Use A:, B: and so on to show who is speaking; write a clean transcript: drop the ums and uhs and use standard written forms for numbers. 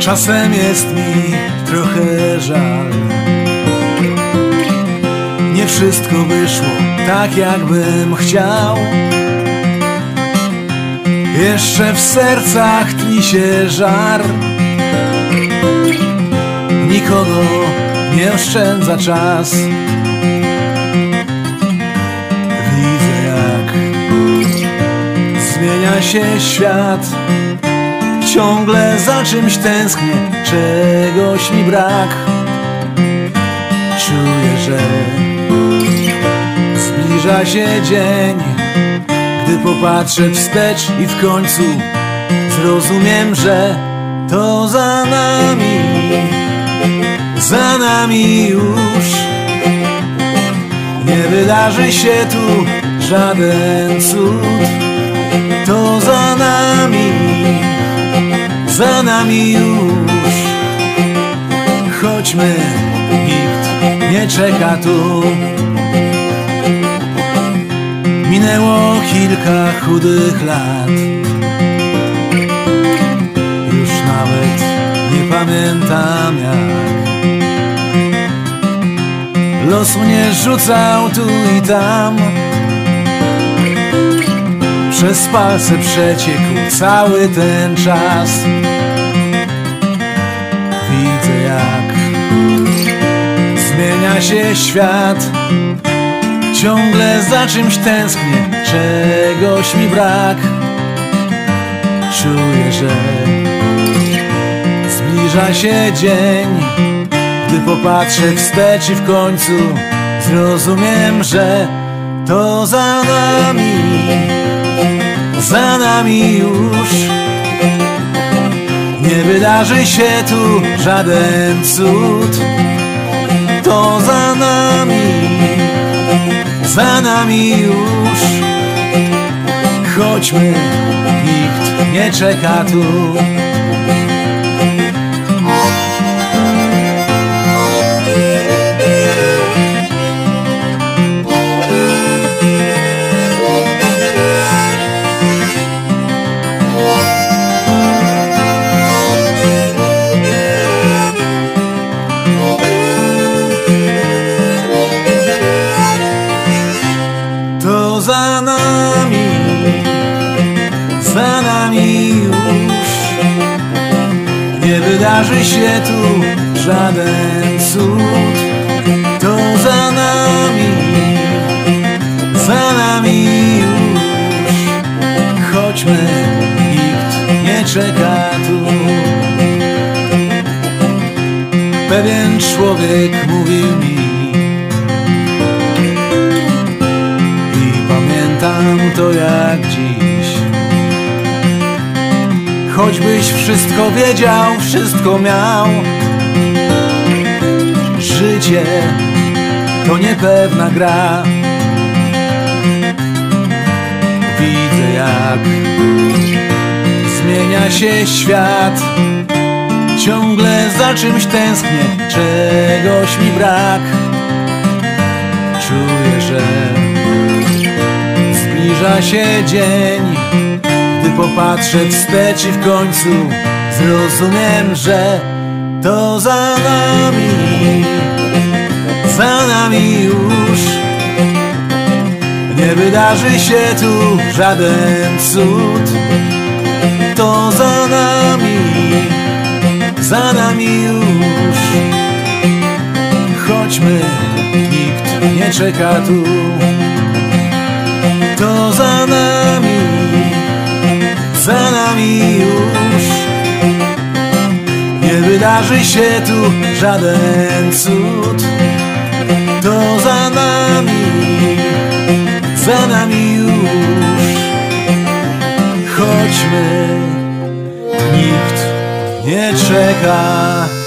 A: Czasem jest mi trochę żal. Nie wszystko wyszło tak, jakbym chciał. Jeszcze w sercach tli się żar. Nikogo nie oszczędza czas. Widzę, jak zmienia się świat. Ciągle za czymś tęsknię, czegoś mi brak. Czuję, że zbliża się dzień, gdy popatrzę wstecz i w końcu zrozumiem, że to za nami już. Nie wydarzy się tu żaden cud. To za nami już. Chodźmy, nikt nie czeka tu. Minęło kilka chudych lat. Już nawet nie pamiętam, jak los mnie rzucał tu i tam. Przez palce przeciekł cały ten czas. Widzę, jak zmienia się świat. Ciągle za czymś tęsknię, czegoś mi brak. Czuję, że zbliża się dzień, gdy popatrzę wstecz i w końcu zrozumiem, że to za nami już. Nie wydarzy się tu żaden cud. To za nami już. Chodźmy, nikt nie czeka tu. To za nami już. Nie wydarzy się tu żaden cud. To za nami już. Chodźmy, nikt nie czeka tu. Pewien człowiek mówił mi, pamiętam to jak dziś. Choćbyś wszystko wiedział, wszystko miał, życie to niepewna gra. Widzę, jak zmienia się świat. Ciągle za czymś tęsknię, czegoś mi brak. Czuję, że zbliża się dzień, gdy popatrzę wstecz i w końcu zrozumiem, że to za nami już. Nie wydarzy się tu żaden cud. To za nami już. Chodźmy, nikt nie czeka tu. To za nami już. Nie wydarzy się tu żaden cud. To za nami już. Chodźmy, nikt nie czeka.